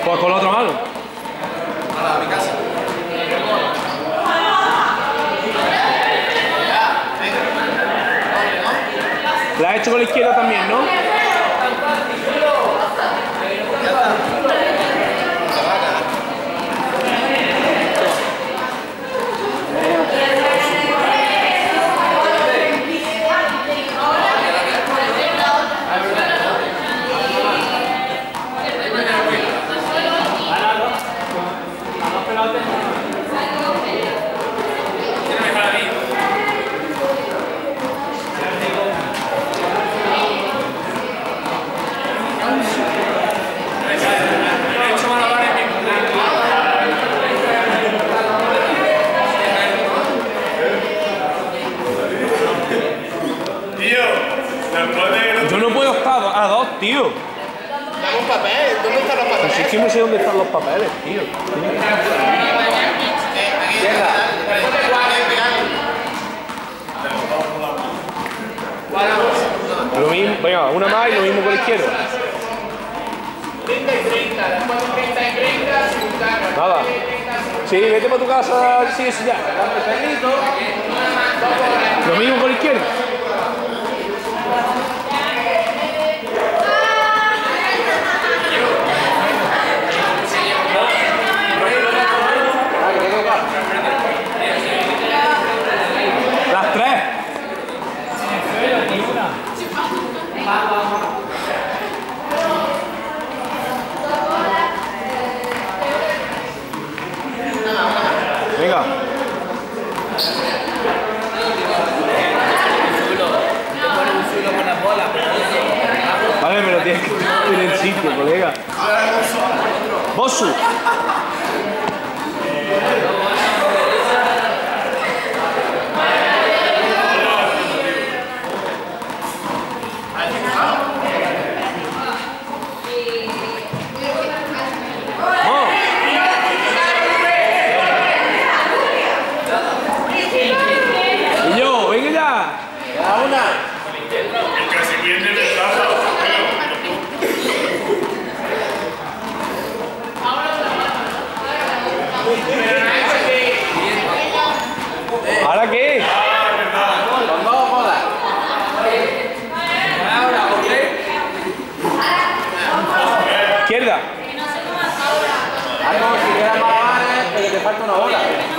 Pues con la otra mano. A mi casa. La has hecho con la izquierda también, ¿no? Yo no puedo estar a dos, tío. Dame un papel. ¿Dónde están los papeles? Pues es que no sé dónde están los papeles, tío. Lo mismo, venga, una más y lo mismo con la izquierda. 30 y 30, después 30 y 30, simultáneo. Nada. Sí, vete para tu casa, sí, sí, ya. Lo mismo con la izquierda. Las tres. Venga. Vale, pero tienes que estar en el sitio, colega. Bosu. Y yo, venga ya. ¿Ahora qué? Vamos, joda. Izquierda. Haz como si quieras malabares, pero te falta una bola.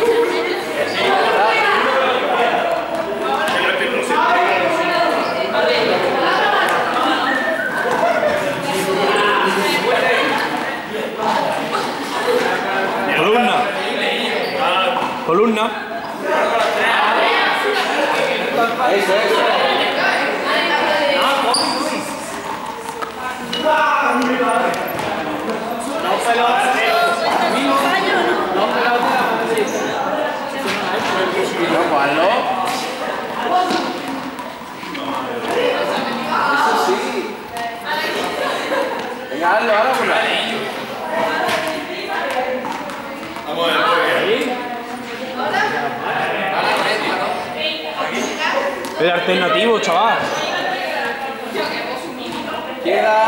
Columna. Columna. Eso, eso. No, Juanlo. Eso sí. Venga, hazlo, ahora una. Vamos a ver. El alternativo, chaval. Queda.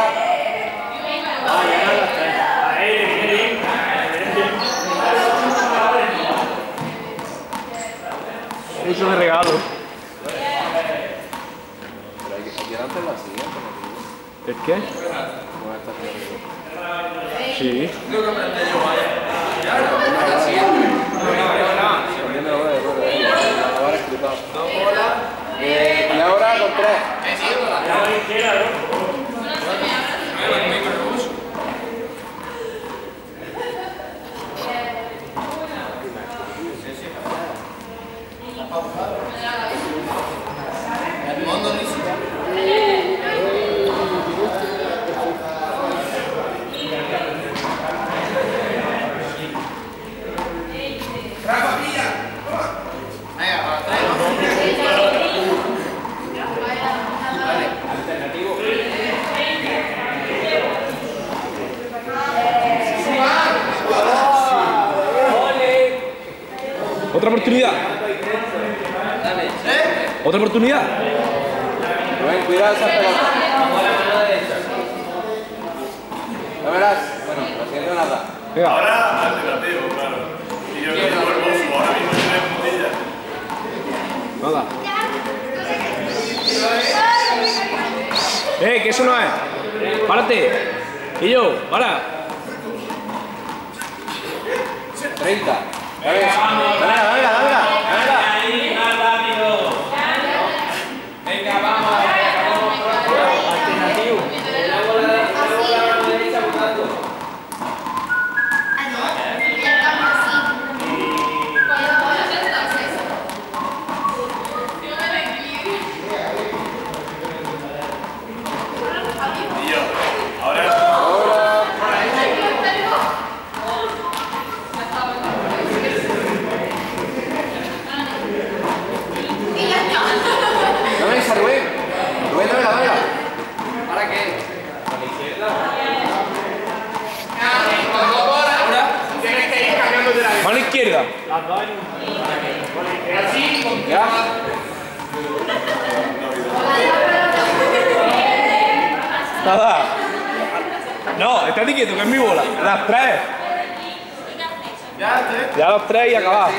Eso de regalo. Pero hay que dártelo así, ¿eh? ¿El qué? Como esta que Sí. y ahora con 3. Otra oportunidad. Otra oportunidad. Rubén, cuidado esa pelota. ¿La verás? Bueno, Haciendo nada. Venga. Ahora alternativo, claro. Y yo tengo el bolso, ahora mismo tiene puntillas. Nada. Que eso no es. Párate. Y yo, para. 30. Venga, Ahí, más rápido. Venga, vamos. Alternativo. Y yo, ahora. Dame esa, Rubén. Rubén, dámela. ¿Para qué? Tienes que ir cambiando de la Mano izquierda. así, con Ya. Nada. No, estate quieto, que es mi bola. Las 3. Ya los 3 y acabar.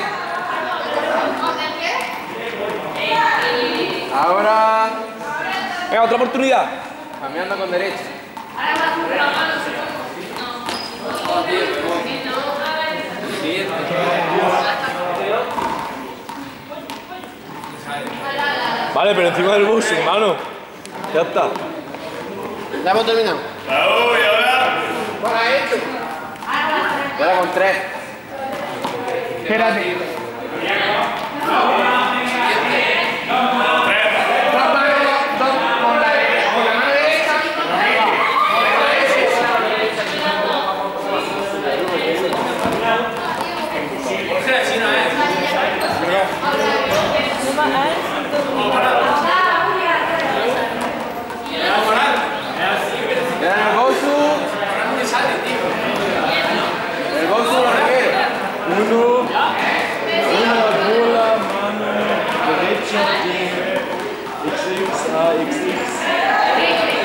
Ahora. Venga, otra oportunidad. Cambiando con derecha. Vale, pero encima del bus, hermano. Ya está. Ya hemos terminado. Raúl, y ahora. Y ahora con 3. Espérate. con la mano derecha. Ya en el bolso. El bolso lo requiere. Una bola, mano derecha de XX a XX.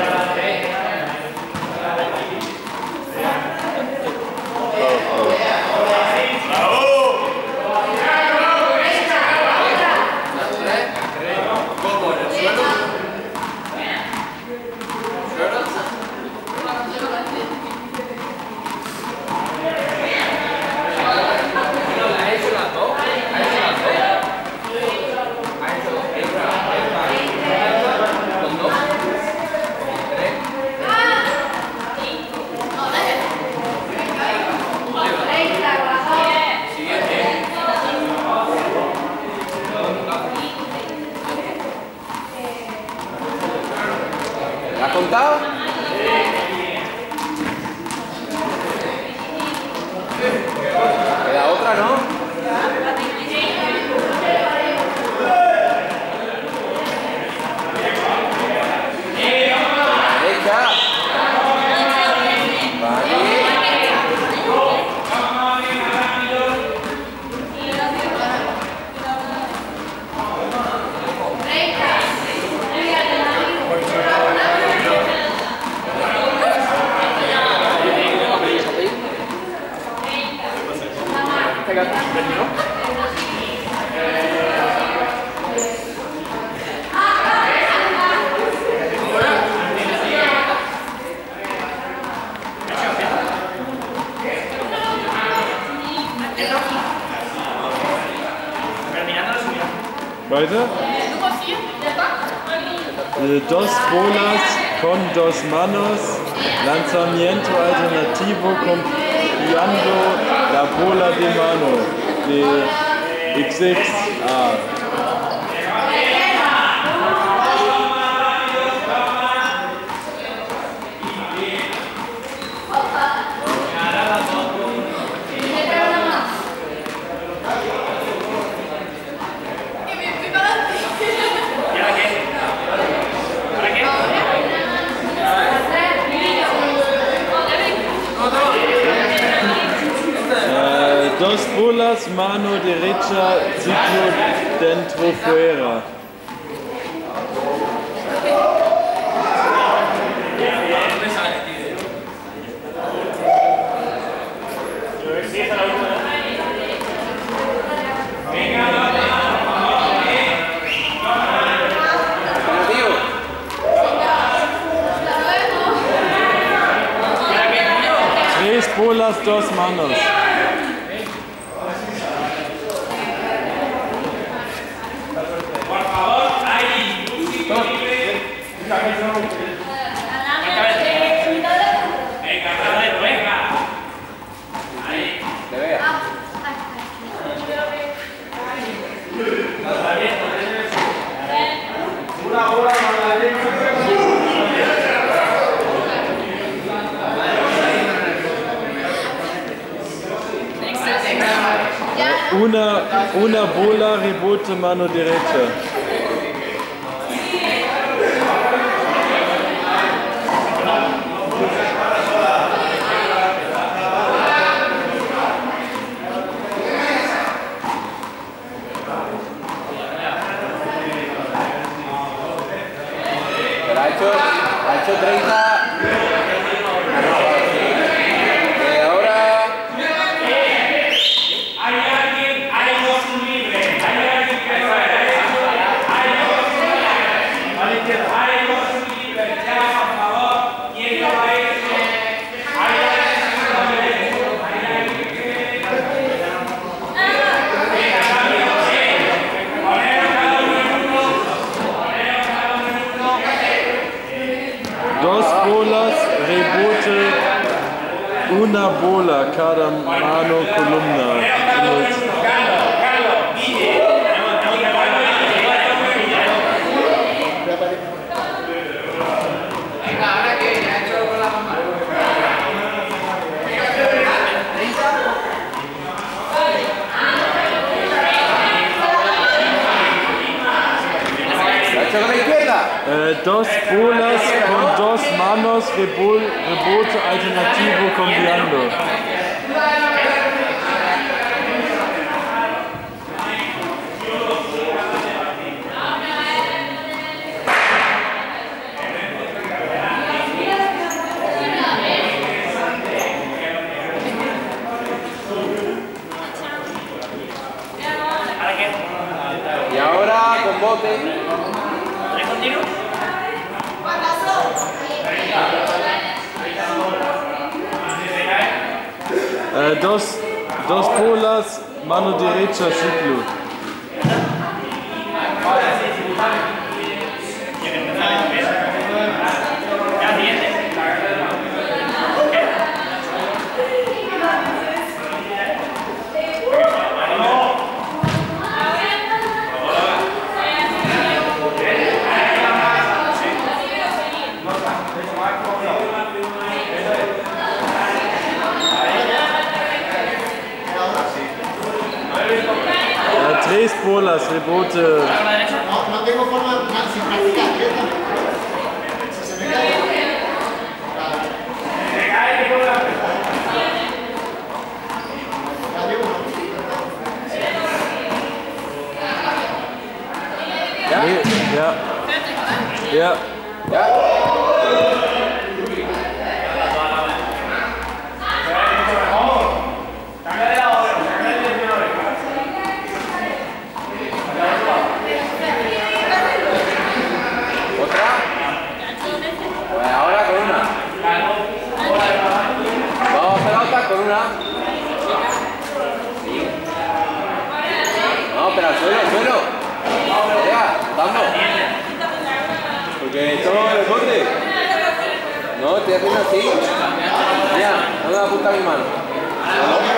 ¿La has contado? Queda otra, ¿no? Derecha. Vale. Weiter. Dos bolas con dos manos. Lanzamiento alternativo copiando la bola de mano de XX. Dos bolas, mano derecha, sitio dentro fuera. bolas, 2 manos. Por favor, ahí. Un sitio libre. Venga, Carrero, venga. Ahí. Te vea. Una bola para la derecha. Una bola, rebote, mano derecha. Pero ha hecho 30. Ahora. Hay alguien, hay dos libres. Hay alguien que no es. Hay dos libres. Ya, por favor. ¿Quién no va a ir? Hay alguien que no va a ir. Hay alguien que. Venga, cambio. Ponemos cada uno en uno. Ponemos cada uno en uno. 2 bolas, rebote, una bola, cada mano columna. Venga, ahora que ya he hecho con la mamá. ¿Ha hecho con la izquierda? 2 bolas con 2 manos, rebote alternativo cambiando. Y ahora con bote. Dos bolas, mano derecha, ciclo. Tres bolas, rebote. No tengo forma sin practicar. Si se me cae. Ja. ¿Otra? Pues ahora con una. Vamos a hacer otra con una. No, pero al suelo. Ya, dando. Porque todo el bote. No, estoy haciendo así. Mira, ¿dónde apunta mi mano?